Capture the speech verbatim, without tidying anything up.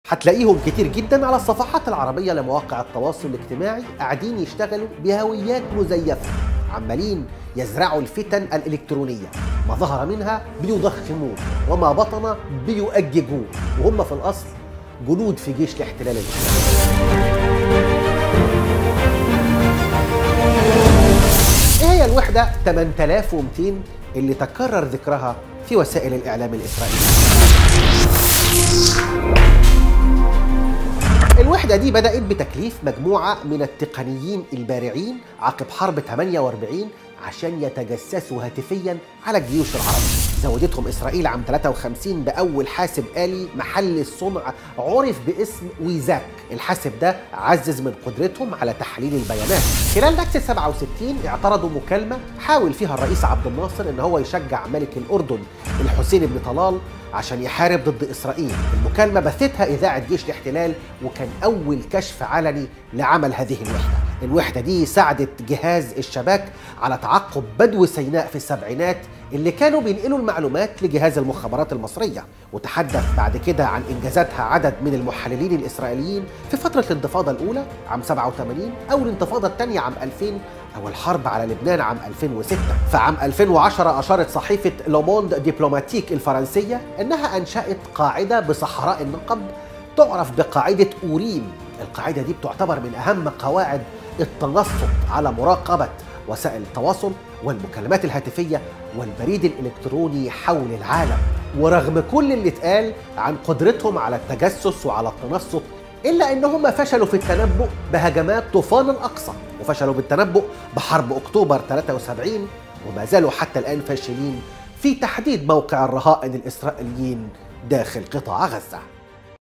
هتلاقيهم كتير جدا على الصفحات العربية لمواقع التواصل الاجتماعي قاعدين يشتغلوا بهويات مزيفة، عمالين يزرعوا الفتن الإلكترونية، ما ظهر منها بيضخموه وما بطن بيؤججوه، وهم في الأصل جنود في جيش الاحتلال الإسرائيلي. ايه هي الوحدة ثمانية آلاف ومئتين اللي تكرر ذكرها في وسائل الإعلام الإسرائيلية؟ الوحدة دي بدأت بتكليف مجموعة من التقنيين البارعين عقب حرب ثمانية وأربعين عشان يتجسسوا هاتفيا على الجيوش العربية. زودتهم إسرائيل عام ثلاثة وخمسين بأول حاسب آلي محل الصنع عرف باسم ويزاك. الحاسب ده عزز من قدرتهم على تحليل البيانات. خلال نكسة سبعة وستين اعترضوا مكالمة حاول فيها الرئيس عبد الناصر ان هو يشجع ملك الأردن الحسين بن طلال عشان يحارب ضد إسرائيل. المكالمة بثتها إذاعة جيش الاحتلال، وكان أول كشف علني لعمل هذه الوحدة. الوحدة دي ساعدت جهاز الشباك على تعقب بدو سيناء في السبعينات اللي كانوا بينقلوا المعلومات لجهاز المخابرات المصرية. وتحدث بعد كده عن إنجازاتها عدد من المحللين الإسرائيليين في فترة الانتفاضة الأولى عام سبعة وثمانين أو الانتفاضة الثانية عام ألفين أو الحرب على لبنان عام ألفين وستة. فعام ألفين وعشرة أشارت صحيفة لوموند ديبلوماتيك الفرنسية أنها أنشأت قاعدة بصحراء النقب تعرف بقاعدة أوريم. القاعدة دي بتعتبر من أهم قواعد التنصت على مراقبة وسائل التواصل والمكالمات الهاتفية والبريد الإلكتروني حول العالم. ورغم كل اللي اتقال عن قدرتهم على التجسس وعلى التنصت، إلا أنهم فشلوا في التنبؤ بهجمات طوفان الأقصى، وفشلوا بالتنبؤ بحرب أكتوبر ثلاثة وسبعين، وما زالوا حتى الآن فاشلين في تحديد موقع الرهائن الإسرائيليين داخل قطاع غزة.